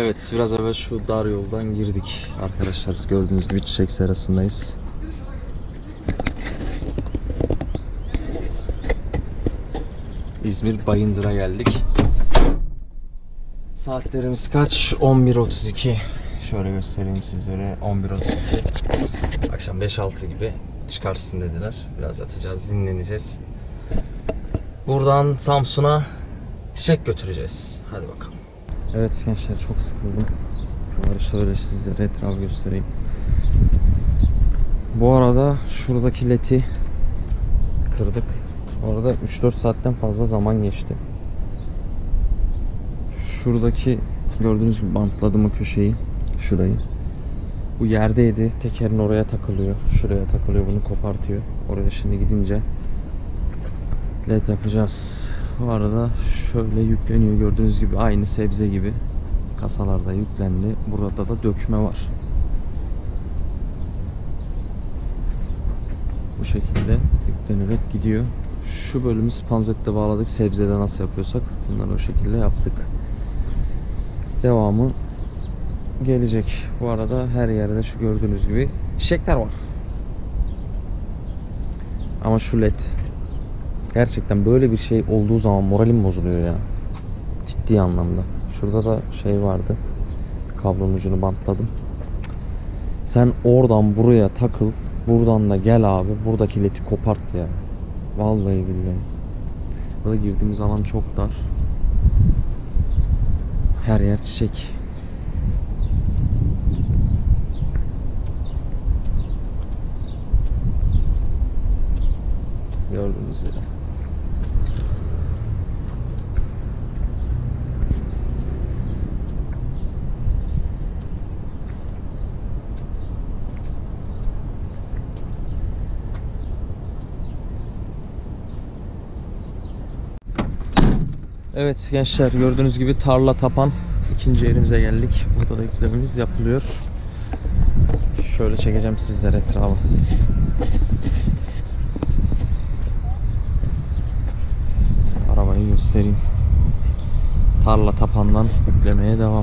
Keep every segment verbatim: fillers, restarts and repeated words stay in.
Evet, biraz evvel şu dar yoldan girdik arkadaşlar. Gördüğünüz gibi çiçek serasındayız. İzmir Bayındır'a geldik. Saatlerimiz kaç? on bir otuz iki. Şöyle göstereyim sizlere. on bir otuz iki. Akşam beş altı gibi çıkarsın dediler. Biraz yatacağız, dinleneceğiz. Buradan Samsun'a çiçek götüreceğiz. Hadi bakalım. Evet gençler, çok sıkıldım. Şunları şöyle sizlere etrafı göstereyim. Bu arada şuradaki ledi kırdık. Orada üç dört saatten fazla zaman geçti. Şuradaki gördüğünüz gibi bantladım o köşeyi. Şurayı. Bu yerdeydi. Tekerin oraya takılıyor. Şuraya takılıyor. Bunu kopartıyor. Oraya şimdi gidince led yapacağız. Bu arada şöyle yükleniyor. Gördüğünüz gibi aynı sebze gibi. Kasalarda yüklendi. Burada da dökme var. Bu şekilde yüklenerek gidiyor. Şu bölümü spanzetle bağladık. Sebzede nasıl yapıyorsak bunları o şekilde yaptık. Devamı gelecek. Bu arada her yerde şu gördüğünüz gibi çiçekler var. Ama şu led gerçekten böyle bir şey olduğu zaman moralim bozuluyor ya. Ciddi anlamda. Şurada da şey vardı. Kablonun ucunu bantladım. Sen oradan buraya takıl. Buradan da gel abi. Buradaki ledi kopart ya. Vallahi billahi. Burada girdiğimiz alan çok dar. Her yer çiçek. Gördüğünüz üzere. Evet gençler, gördüğünüz gibi tarla tapan ikinci yerimize geldik. Burada da yüklememiz yapılıyor. Şöyle çekeceğim sizlere etrafı. Arabayı göstereyim. Tarla tapandan yüklemeye devam.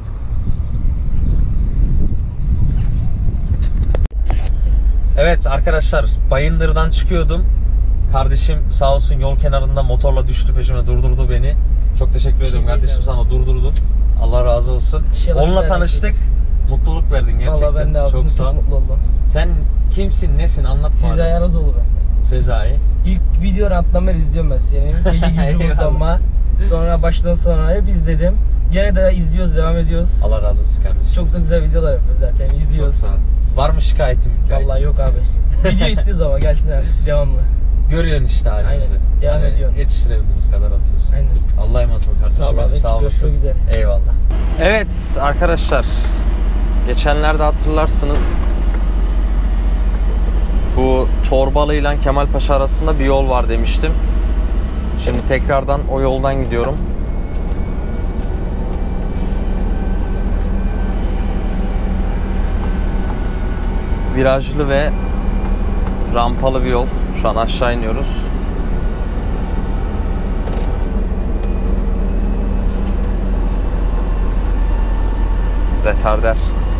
Evet arkadaşlar, Bayındır'dan çıkıyordum. Kardeşim sağ olsun yol kenarında motorla düştü peşime, durdurdu beni. Çok teşekkür ederim şey kardeşim, sana durdurdun. Allah razı olsun. Onunla tanıştık. Yapıyoruz. Mutluluk verdin gerçekten. Vallahi ben de abi, çok sağ ol. Mutlu oldum. Sen kimsin, nesin, anlat bana. Sezai Arazoğlu ben. Sezai. İlk video ranttan beri izliyorum ben seni. Gece gizli buzlanma. Sonra baştan sonra hep izledim. Gene de izliyoruz, devam ediyoruz. Allah razı olsun kardeşim. Çok da güzel videolar yapıyoruz zaten, izliyoruz. Çok sağ ol. Var mı şikayetim? Vallahi yok abi. Video istiyoruz ama gelsinler devamlı. Görüyorsun işte halimizi. Aynen. Devam yani ediyorsun. Yetiştirebildiğimiz kadar atıyorsun. Aynen. Allah'a emanet ol kardeşim. Sağ ol abi. Sağ olasın. Güzel. Eyvallah. Evet arkadaşlar. Geçenlerde hatırlarsınız. Bu Torbalı ile Kemalpaşa arasında bir yol var demiştim. Şimdi tekrardan o yoldan gidiyorum. Virajlı ve rampalı bir yol. Şu an aşağı iniyoruz. Retarder.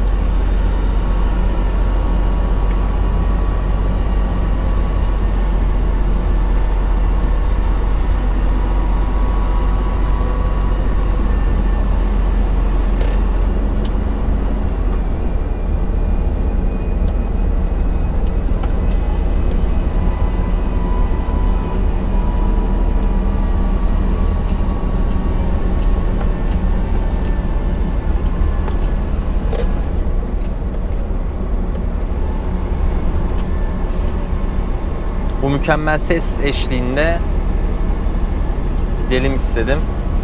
Bu mükemmel ses eşliğinde gidelim istedim.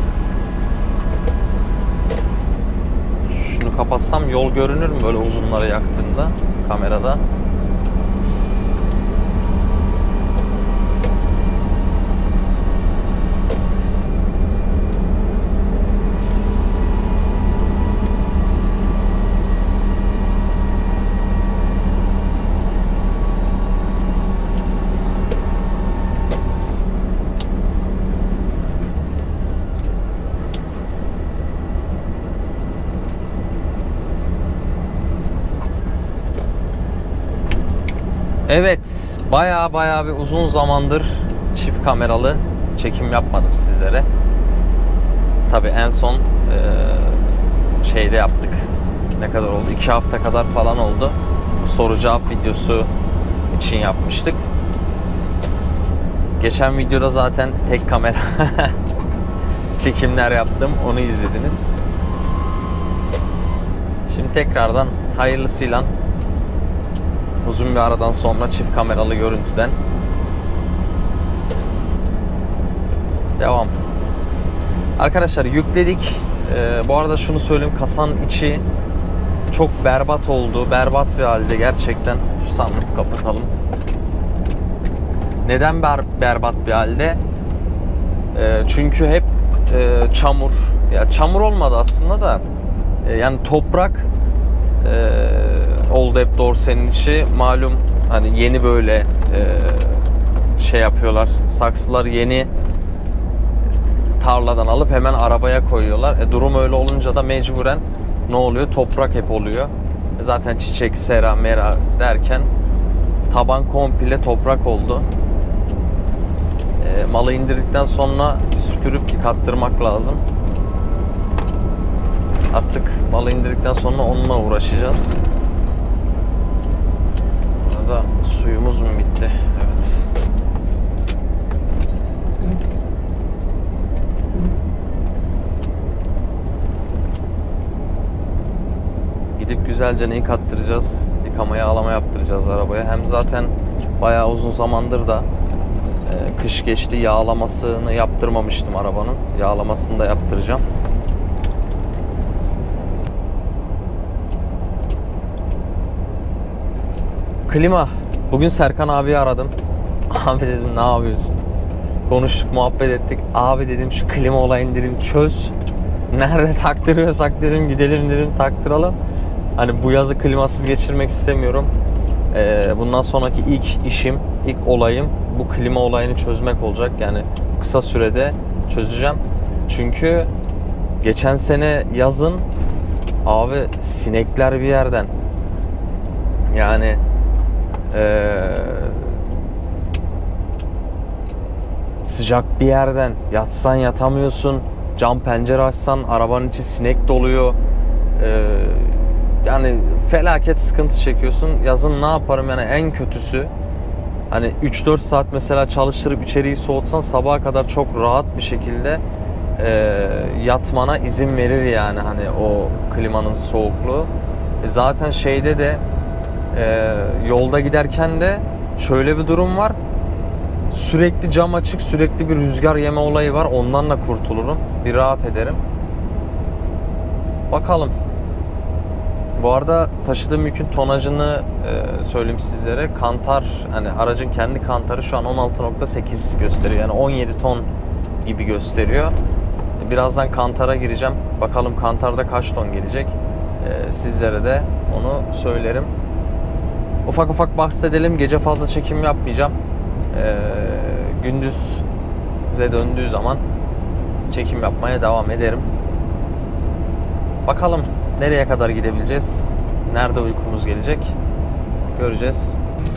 Şunu kapatsam yol görünür mü böyle uzunlara yaktığımda kamerada? Evet, baya baya bir uzun zamandır çift kameralı çekim yapmadım sizlere. Tabii en son e, şeyde yaptık. Ne kadar oldu? iki hafta kadar falan oldu. Soru cevap videosu için yapmıştık. Geçen videoda zaten tek kamera çekimler yaptım. Onu izlediniz. Şimdi tekrardan hayırlısıyla uzun bir aradan sonra çift kameralı görüntüden devam. Arkadaşlar yükledik. Ee, bu arada şunu söyleyeyim, kasanın içi çok berbat oldu. Berbat bir halde gerçekten. Şu sunroof'u kapatalım. Neden ber, berbat bir halde? Ee, çünkü hep e, çamur. Ya çamur olmadı aslında da. E, yani toprak e, oldu hep dorsenin içi. Malum hani yeni böyle e, şey yapıyorlar. Saksılar yeni tarladan alıp hemen arabaya koyuyorlar. E, durum öyle olunca da mecburen ne oluyor? Toprak hep oluyor. E, zaten çiçek, sera, mera derken taban komple toprak oldu. E, malı indirdikten sonra süpürüp yıkattırmak lazım. Artık malı indirdikten sonra onunla uğraşacağız. Burada suyumuz mu bitti? Evet. Gidip güzelce ne yıkattıracağız? Yıkama yağlama yaptıracağız arabaya. Hem zaten bayağı uzun zamandır da e, kış geçti, yağlamasını yaptırmamıştım arabanın. Yağlamasını da yaptıracağım. Klima. Bugün Serkan abiyi aradım. Abi dedim ne yapıyorsun? Konuştuk, muhabbet ettik. Abi dedim şu klima olayını dedim çöz. Nerede taktırıyorsak dedim gidelim dedim taktıralım. Hani bu yazı klimasız geçirmek istemiyorum. Ee, bundan sonraki ilk işim, ilk olayım bu klima olayını çözmek olacak. Yani kısa sürede çözeceğim. Çünkü geçen sene yazın abi sinekler bir yerden. Yani Ee, sıcak bir yerden yatsan yatamıyorsun, cam pencere açsan arabanın içi sinek doluyor. Ee, yani felaket sıkıntı çekiyorsun. Yazın ne yaparım yani en kötüsü hani üç dört saat mesela çalıştırıp içeriği soğutsan sabaha kadar çok rahat bir şekilde e, yatmana izin verir yani hani o klimanın soğukluğu. E, zaten şeyde de Ee, yolda giderken de şöyle bir durum var. Sürekli cam açık, sürekli bir rüzgar yeme olayı var. Ondan da kurtulurum. Bir rahat ederim. Bakalım. Bu arada taşıdığım yükün tonajını e, söyleyeyim sizlere. Kantar, hani aracın kendi kantarı şu an on altı nokta sekiz gösteriyor. Yani on yedi ton gibi gösteriyor. Birazdan kantara gireceğim. Bakalım kantarda kaç ton gelecek. E, sizlere de onu söylerim. Ufak ufak bahsedelim. Gece fazla çekim yapmayacağım. Ee, gündüze döndüğü zaman çekim yapmaya devam ederim. Bakalım nereye kadar gidebileceğiz? Nerede uykumuz gelecek? Göreceğiz.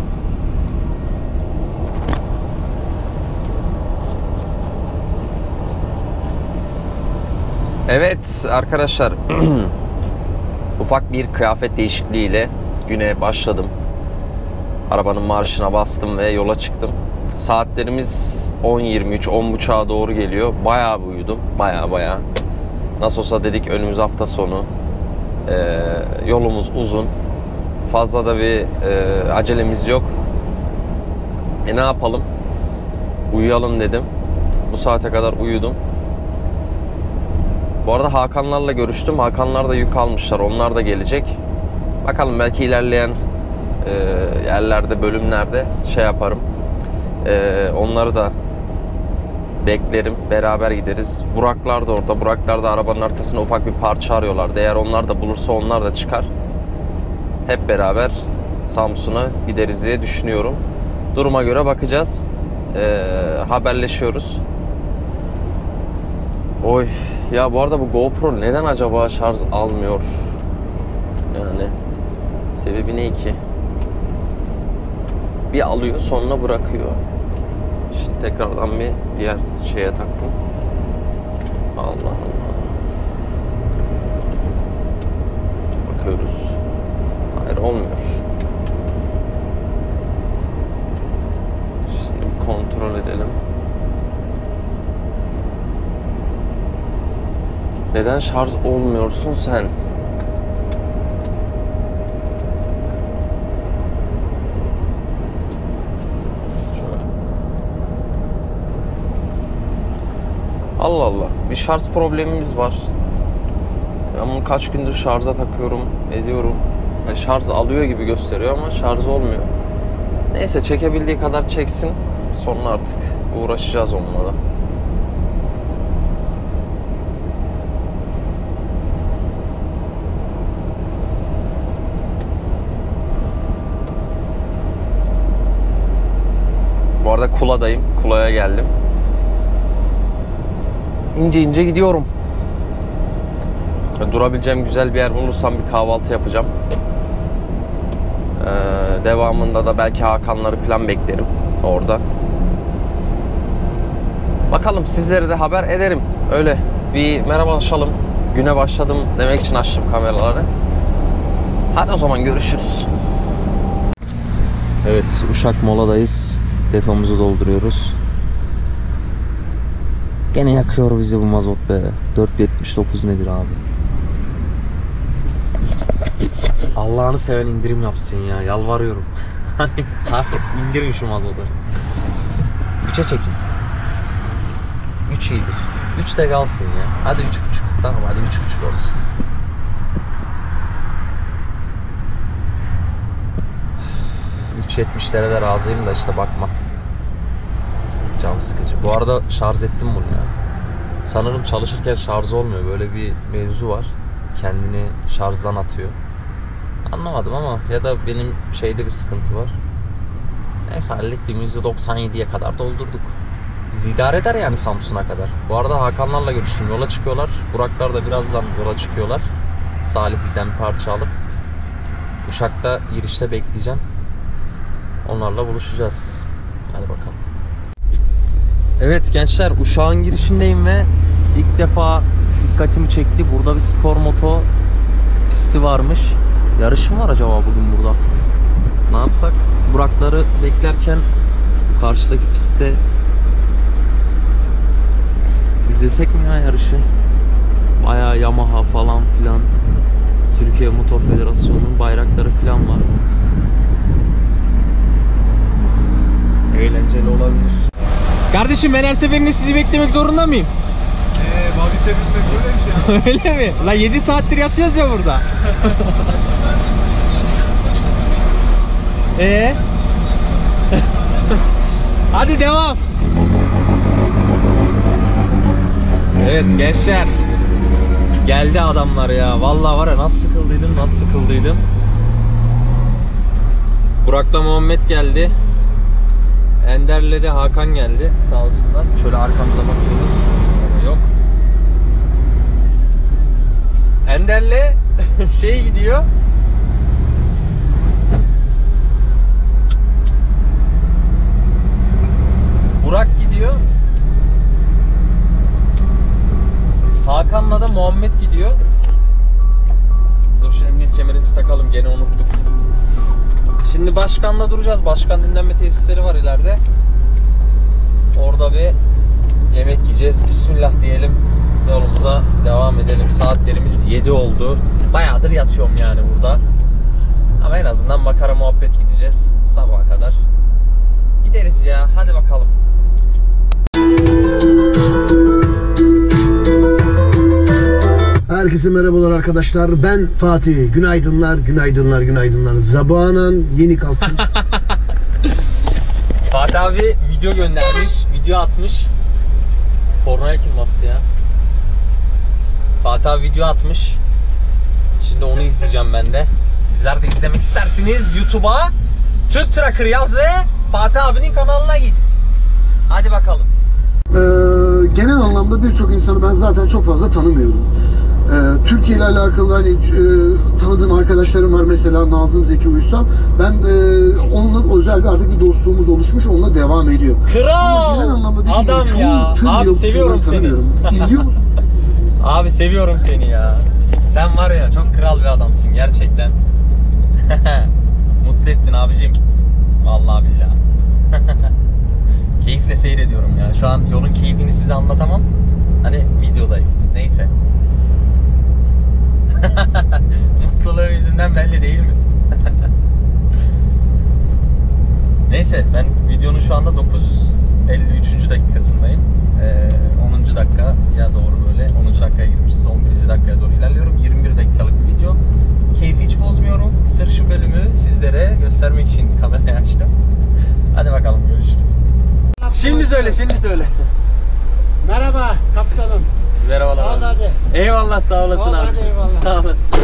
Evet arkadaşlar. Ufak bir kıyafet değişikliğiyle güne başladım. Arabanın marşına bastım ve yola çıktım. Saatlerimiz on yirmi üç on buçuğa doğru geliyor. Bayağı bir uyudum. Bayağı bayağı. Nasıl olsa dedik önümüz hafta sonu. Ee, yolumuz uzun. Fazla da bir e, acelemiz yok. E ne yapalım? Uyuyalım dedim. Bu saate kadar uyudum. Bu arada Hakanlarla görüştüm. Hakanlar da yük almışlar. Onlar da gelecek. Bakalım belki ilerleyen e, yerlerde, bölümlerde şey yaparım. E, onları da beklerim. Beraber gideriz. Buraklar da orada. Buraklar da arabanın arkasına ufak bir parça arıyorlardı. Eğer onlar da bulursa onlar da çıkar. Hep beraber Samsun'a gideriz diye düşünüyorum. Duruma göre bakacağız. E, haberleşiyoruz. Oy. Ya bu arada bu GoPro neden acaba şarj almıyor? Yani sebebi ne ki? Bir alıyor sonra bırakıyor. Şimdi tekrardan bir diğer şeye taktım. Allah Allah. Bakıyoruz. Hayır, olmuyor. Şimdi bir kontrol edelim. Neden şarj olmuyorsun sen? Allah Allah. Bir şarj problemimiz var. Ben bunu kaç gündür şarja takıyorum, ediyorum. Yani şarj alıyor gibi gösteriyor ama şarj olmuyor. Neyse, çekebildiği kadar çeksin. Sonra artık uğraşacağız onunla da. Bu arada Kula'dayım. Kula'ya geldim. İnce ince gidiyorum. Durabileceğim güzel bir yer bulursam bir kahvaltı yapacağım. Ee, devamında da belki Hakanları falan beklerim orada. Bakalım, sizlere de haber ederim. Öyle bir merhabalaşalım. Güne başladım demek için açtım kameraları. Hadi o zaman görüşürüz. Evet, Uşak moladayız. Depomuzu dolduruyoruz. Gene yakıyor bizi bu mazot be. dört yetmiş dokuz nedir abi? Allah'ını seven indirim yapsın ya. Yalvarıyorum. Hani artık indirin şu mazotu. üçe çekin. üç iyidir. üç de kalsın ya. Hadi üç buçuk. Tamam, hadi üç buçuk olsun. üç yetmişlere de razıyım da işte bakma. Can sıkıcı. Bu arada şarj ettim bunu ya. Sanırım çalışırken şarj olmuyor. Böyle bir mevzu var. Kendini şarjdan atıyor. Anlamadım ama ya da benim şeyde bir sıkıntı var. Neyse, hallettim. yüzde doksan yediye kadar doldurduk. Biz idare eder yani Samsun'a kadar. Bu arada Hakanlarla görüştüm. Yola çıkıyorlar. Buraklar da birazdan yola çıkıyorlar. Salihli'den bir parça alıp Uşak'ta girişte bekleyeceğim. Onlarla buluşacağız. Hadi bakalım. Evet gençler, Uşak'ın girişindeyim ve ilk defa dikkatimi çekti. Burada bir spor moto pisti varmış. Yarış mı var acaba bugün burada? Ne yapsak? Burakları beklerken karşıdaki pistte izlesek mi ya yarışı? Bayağı Yamaha falan filan, Türkiye Motor Federasyonu'nun bayrakları filan var. Eğlenceli olabilir. Kardeşim, ben her seferinde sizi beklemek zorunda mıyım? Eee Babi Sevinmek böyle bir şey. Öyle mi? Lan yedi saattir yatıyoruz ya burada. Ee? Hadi devam. Evet gençler, geldi adamlar ya. Vallahi var ya, nasıl sıkıldıydım, nasıl sıkıldıydım. Burak'la Muhammed geldi. Ender'le de Hakan geldi. Sağ olsunlar. Şöyle arkamıza bakıyoruz. Ama yok. Ender'le şey gidiyor. Burak gidiyor. Hakan'la da Muhammed gidiyor. Dur, şu emniyet kemerimizi takalım, gene unuttuk. Şimdi Başkan'la duracağız. Başkan dinlenme tesisleri var ileride. Orada bir yemek yiyeceğiz. Bismillah diyelim. Yolumuza devam edelim. Saatlerimiz yedi oldu. Bayağıdır yatıyorum yani burada. Ama en azından makara muhabbet gideceğiz. Sabaha kadar gideriz ya. Hadi bakalım. Herkese merhabalar arkadaşlar. Ben Fatih. Günaydınlar, günaydınlar, günaydınlar. Zabanan yeni kalktım. Fatih abi video göndermiş, video atmış. Kornaya kim bastı ya? Fatih abi video atmış. Şimdi onu izleyeceğim ben de. Sizler de izlemek istersiniz YouTube'a Türk Tracker yaz ve Fatih abinin kanalına git. Hadi bakalım. Ee, genel anlamda birçok insanı ben zaten çok fazla tanımıyorum. Ee, Türkiye ile alakalı hani e, tanıdığım arkadaşlarım var, mesela Nazım Zeki Uysal. Ben e, onunla özel bir artık bir dostluğumuz oluşmuş, onunla devam ediyor. Kral! Ama genel anlamda dediğim Adam gibi çoğu ya! tır Abi yolcusundan seviyorum seni. tanımıyorum. İzliyor musun? Abi seviyorum seni ya. Sen var ya çok kral bir adamsın gerçekten. Mutlu ettin abicim. Vallahi billahi. Keyifle seyrediyorum ya. Şu an yolun keyfini size anlatamam. Hani videodayım. Neyse. Mutluluğu yüzünden belli değil mi? Neyse ben videonun şu anda dokuz elli üç. dakikasındayım. Ee, onuncu dakika ya doğru böyle. onuncu dakikaya girmişiz. on birinci dakikaya doğru ilerliyorum. yirmi bir dakikalık bir video. Keyfi hiç bozmuyorum. Sırf şu bölümü sizlere göstermek için kamerayı açtım. Hadi bakalım görüşürüz. Şimdi söyle, şimdi söyle. Merhaba kaptanım. Merhabalar Al abi. hadi. Eyvallah sağ olasın Al abi. hadi, eyvallah. Sağ olasın.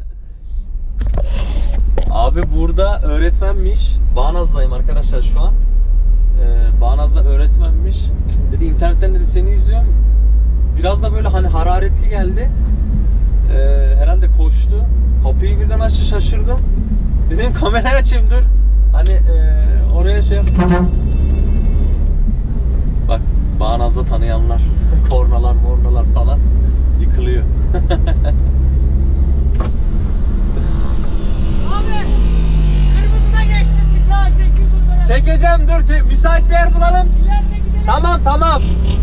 Abi burada öğretmenmiş. Bağnaz'dayım arkadaşlar şu an. Ee, Bağnaz'da öğretmenmiş. Dedi internetten dedi seni izliyorum. Biraz da böyle hani hararetli geldi. Ee, herhalde koştu. Kapıyı birden açtı, şaşırdım. Dedim kamerayı açayım dur. Hani e, oraya şey yap. Bak Bağnaz'da tanıyanlar. Kornalar mornalar falan yıkılıyor. Abi kırmızıda geçtim bir saat çekil bunları. Çekeceğim dur çek. Müsait bir yer bulalım. İleride gidelim. Tamam tamam.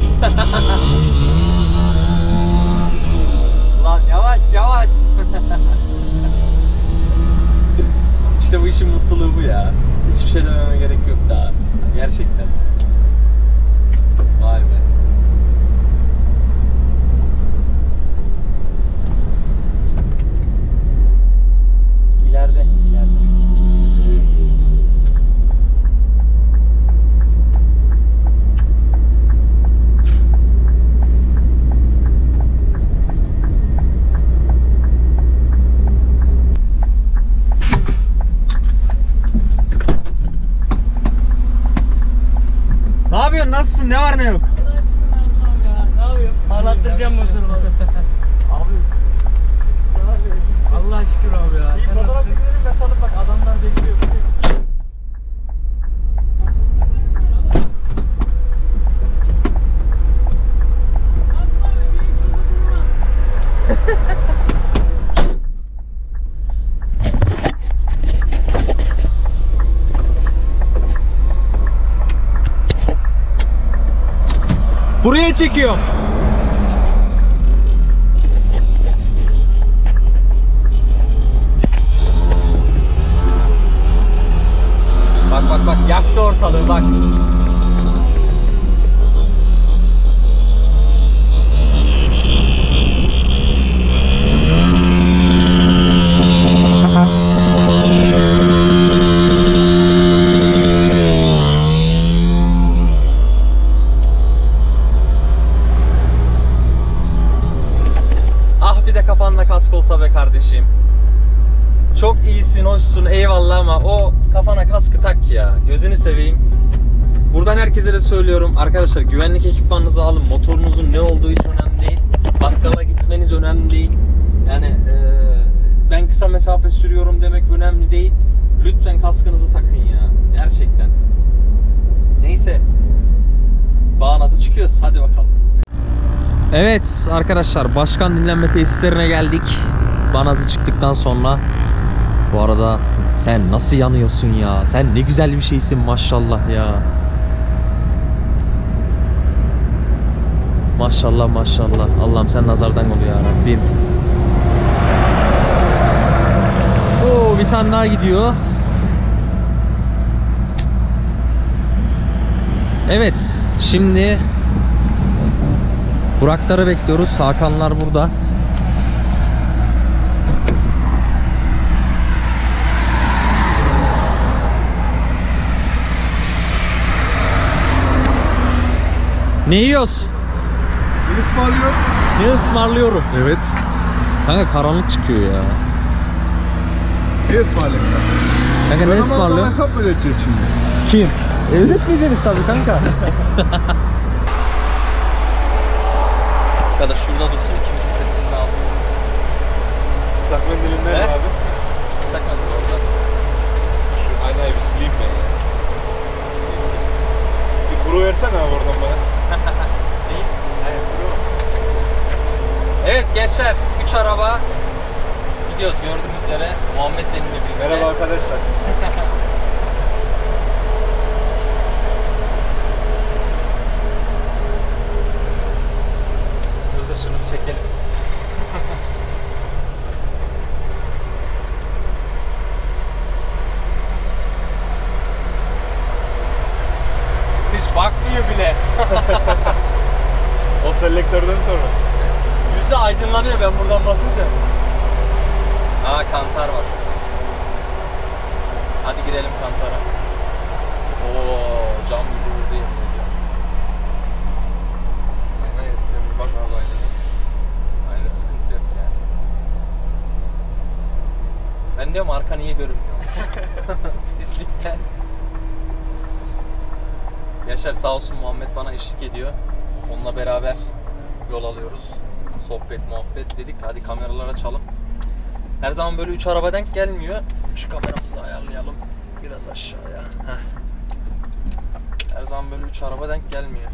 Lan yavaş yavaş. İşte bu işin mutluluğu bu ya. Hiçbir şey dememe gerek yok daha. Gerçekten. Vay be. İleride, ileride. Ne yapıyorsun? Nasılsın? Ne var ne yok? Ne yapıyorum? Parlattıracağım motorumu. Abi. Allah şükür abi ya. Sen nasılsın? Kaçalım bak adamlar bekliyor. Buraya çekiyorum. Bak bak bak yaktı ortalığı bak. Ah bir de kafanda kask olsa be kardeşim. Çok iyisin, hoşsun, eyvallah ama o kafana kaskı tak ya. Gözünü seveyim. Buradan herkese de söylüyorum. Arkadaşlar güvenlik ekipmanınızı alın. Motorunuzun ne olduğu hiç önemli değil. Bakkala gitmeniz önemli değil. Yani e, ben kısa mesafe sürüyorum demek önemli değil. Lütfen kaskınızı takın ya. Gerçekten. Neyse. Bağnazı çıkıyoruz. Hadi bakalım. Evet arkadaşlar, başkan dinlenme tesislerine geldik. Bağnazı çıktıktan sonra. Bu arada sen nasıl yanıyorsun ya? Sen ne güzel bir şeysin maşallah ya. Maşallah maşallah. Allah'ım sen nazardan koru ya Rabbim. Oo, bir tane daha gidiyor. Evet, şimdi Burakları bekliyoruz. Hakanlar burada. Ne yiyoruz? Ne ısmarlıyor? Ne ısmarlıyorum? Evet. Kanka karanlık çıkıyor ya. Ne ısmarlıyor? Kanka ne ısmarlıyor? hesap mı ödeyeceğiz şimdi? Kim? Ödetmeyeceğiz tabii kanka. Ya da şurada dursun, ikimizin sesini alsın. Islak mendilin nerede He? abi? Islak mendil orada. Şu aynayı bir sileyim ben ya. Sil sil. Bir kuru versene abi oradan bana. Değil. Hayır, buyurun. Evet gençler, üç araba gidiyoruz gördüğünüz üzere. Muhammed benimle birlikte. Merhaba arkadaşlar. Dur dur şunu bir çekelim. Hiç bakmıyor bile. O selektörden sonra. Yüzü aydınlanıyor ben buradan basınca. Aa kantar var. Hadi girelim kantara. Oo cam gibi vurdu yemin ediyorum. Aynen sen bir bak abi aynaya. Aynı sıkıntı yok yani. Ben diyorum arka niye görünmüyor? Pislikten. Yaşar sağ olsun Muhammed bana eşlik ediyor. Onunla beraber yol alıyoruz. Sohbet muhabbet dedik hadi kameralar açalım. Her zaman böyle üç araba denk gelmiyor. Şu kameramızı ayarlayalım biraz aşağıya. Heh. Her zaman böyle üç araba denk gelmiyor.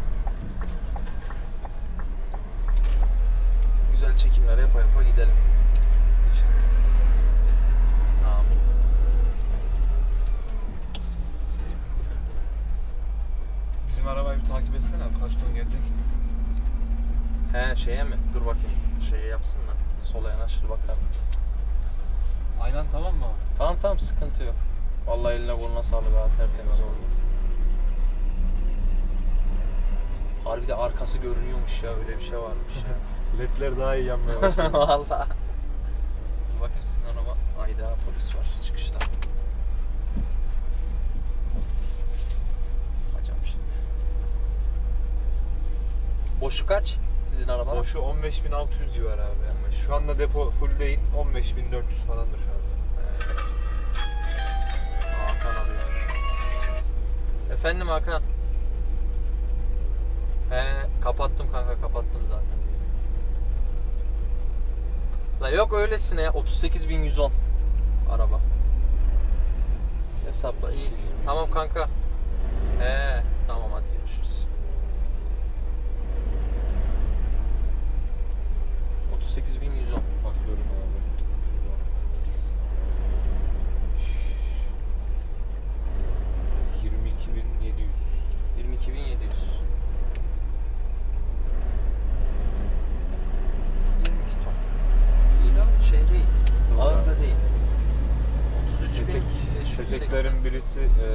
Güzel çekimler yapa yapa gidelim. Amin. Bizim arabayı bir takip etsene abi. Kaç ton gelecek? He şeye mi? Dur bakayım. Şeye yapsın da. Sola yanaşır bakalım. Aynen tamam mı abi? Tamam tamam sıkıntı yok. Vallahi eline koluna sağlık abi tertemiz oldu. Harbi de arkası görünüyormuş ya öyle bir şey varmış ya. Ledler daha iyi yanmaya başladı. Vallahi. Dur bakayım sizin araba. Ayda polis var çıkışta. Açacağım şimdi. Boşu kaç sizin araba? Boşu on beş bin altı yüz civarı abi. Yani. Şu anda depo full değil. on beş bin dört yüz falandır şu anda. Hakan abi. Efendim Hakan. He kapattım kanka kapattım zaten. La yok öylesine ya otuz sekiz bin yüz on araba. Hesapla iyi. Tamam kanka. He tamam hadi görüşürüz. otuz sekiz bin yüz on. Bakıyorum abi. yirmi iki bin yedi yüz. yirmi iki bin yedi yüz. yirmi iki ton. İyi lan şey değil. Doğru. Ağır da değil. otuz üç bin Petek, beş yüz seksen. peteklerin birisi e,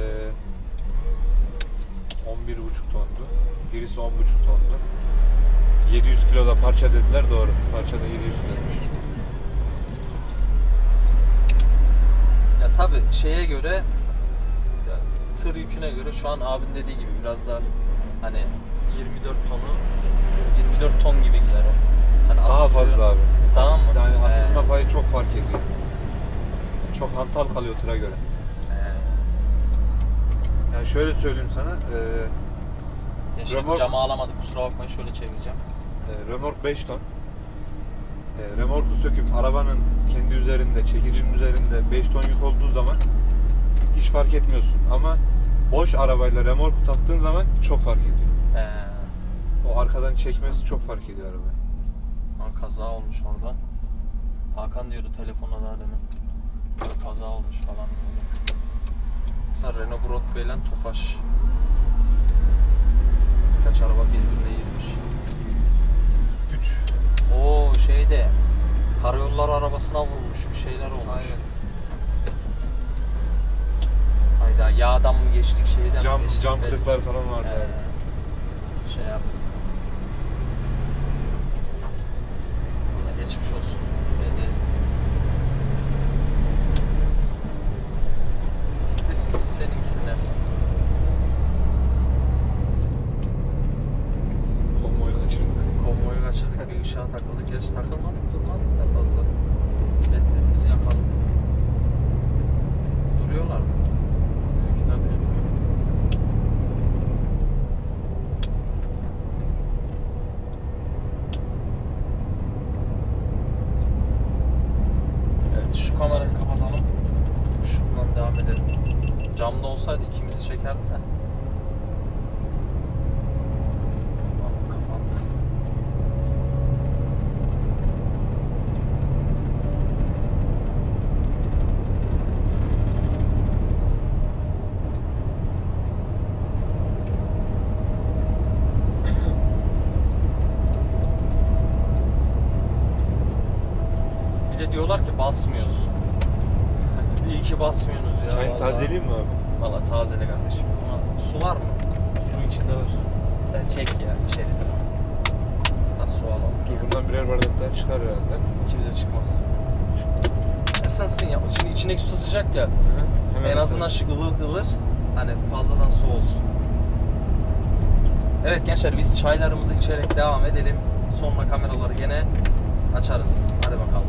on bir buçuk tondu. Birisi on buçuk tondu. yedi yüz kiloda parça dediler doğru. Parçada yedi yüz kilo. Ya tabi şeye göre ya, tır yüküne göre şu an abin dediği gibi biraz daha hani yirmi dört tonu yirmi dört ton gibi gider o. Hani Daha asıl fazla ürün- abi. Tamam mı? Yani asılma He. payı çok fark ediyor. Çok hantal kalıyor tıra göre. He. Yani şöyle söyleyeyim sana. E, Gençler Remork- camı alamadık kusura bakmayın şöyle çevireceğim. e, remork beş ton. E, remorku söküp arabanın kendi üzerinde, çekicinin üzerinde beş ton yük olduğu zaman hiç fark etmiyorsun. Ama boş arabayla remorku taktığın zaman çok fark ediyor. He. O arkadan çekmesi çok fark ediyor araba. Lan kaza olmuş orada. Hakan diyordu telefona da demin. Kaza olmuş falan diyordu. Mesela Renault Broadway ile Tofaş. Birkaç araba birbirine girmiş. üç. Oo şeyde karayolları arabasına vurmuş bir şeyler olmuş. Aynen. Hayda yağdan mı geçtik şeyden mi Cam, geçtik? cam kırıklar falan vardı. Ee, şey yaptı. Yine geçmiş olsun. Ne diyeyim. Gitti seninkiler. Konvoyu kaçırdık. Konvoyu kaçırdık bir ışığa takıldık. Gerçi takılmadık durmadık da fazla. Ledlerimizi yakalım. Duruyorlar mı? Bizimkiler de yapıyor. çekerdi de. Tamam, kapandı. Bir de diyorlar ki basmıyoruz. İyi ki basmıyorsunuz ya. Çayını vallahi. tazeleyeyim mi abi? Valla tazele kardeşim. Ama su var mı? Su içinde var. Sen çek ya içeriz. Hatta su alalım. Dur bundan birer bardak daha çıkar herhalde. İkimize çıkmaz. Esasın ya. Şimdi içindeki su sıcak ya. Hemen en azından şu ılır ılır. Hani fazladan su olsun. Evet gençler biz çaylarımızı içerek devam edelim. Sonra kameraları gene açarız. Hadi bakalım.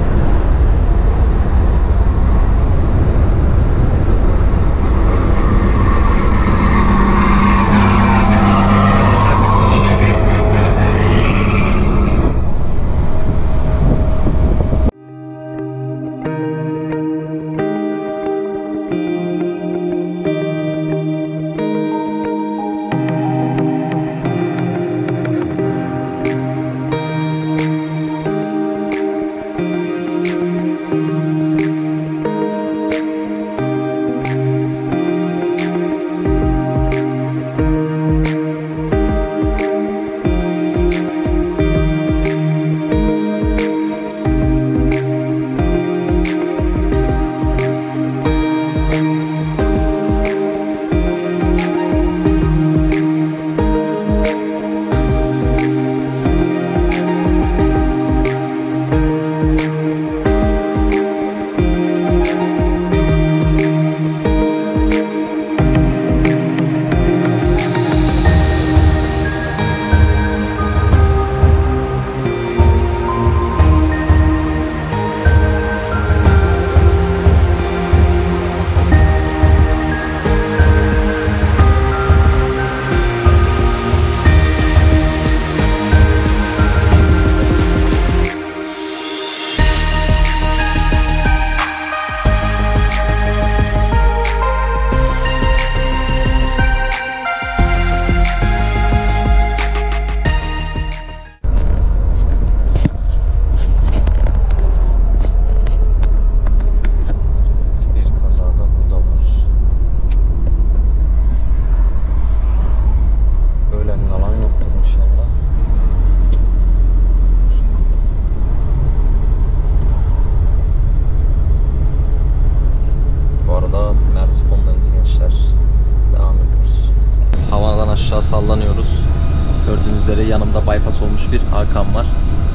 Aşağı sallanıyoruz. Gördüğünüz üzere yanımda bypass olmuş bir Hakan var.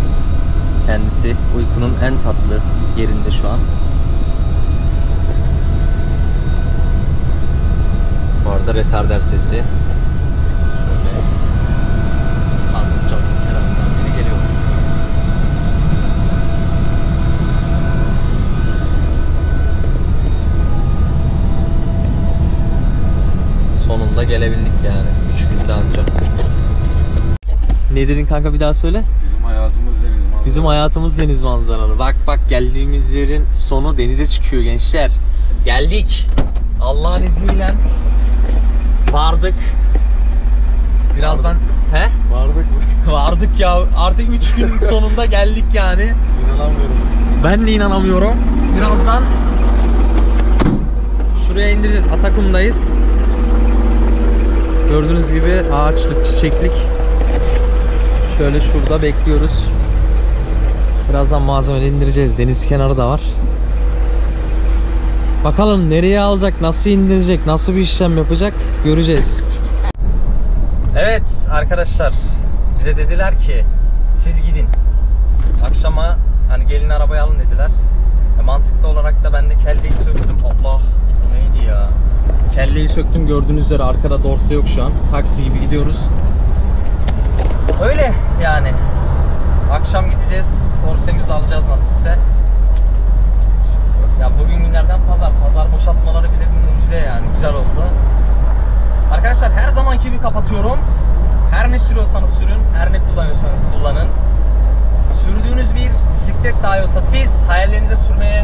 Kendisi uykunun en tatlı yerinde şu an. Bu arada retarder sesi. Şöyle sandık camının kenarından biri geliyor. Sonunda gelebildik yani. üç günde ancak. Ne dedin kanka, bir daha söyle? Bizim hayatımız deniz manzaralı. Bizim hayatımız deniz manzaralı. Bak bak, geldiğimiz yerin sonu denize çıkıyor gençler. Geldik. Allah'ın izniyle vardık. Birazdan he? Vardık mı? Vardık ya. Artık üç gün sonunda geldik yani. İnanamıyorum. Ben de inanamıyorum. Birazdan şuraya indireceğiz. Atakum'dayız. Gördüğünüz gibi ağaçlık, çiçeklik. Şöyle şurada bekliyoruz. Birazdan malzemeleri indireceğiz. Deniz kenarı da var. Bakalım nereye alacak, nasıl indirecek, nasıl bir işlem yapacak göreceğiz. Evet arkadaşlar, bize dediler ki siz gidin. Akşama hani gelin arabayı alın dediler. E, mantıklı olarak da ben de kelleyi söktüm. Allah, bu neydi ya? Kelleyi söktüm, gördüğünüz üzere arkada dorse yok şu an. Taksi gibi gidiyoruz. Öyle yani. Akşam gideceğiz, dorsemizi alacağız nasipse. Ya bugün günlerden pazar. Pazar boşaltmaları bile bir mucize yani. Güzel oldu. Arkadaşlar her zamanki gibi kapatıyorum. Her ne sürüyorsanız sürün, her ne kullanıyorsanız kullanın. Sürdüğünüz bir bisiklet dahi olsa siz hayallerinize sürmeye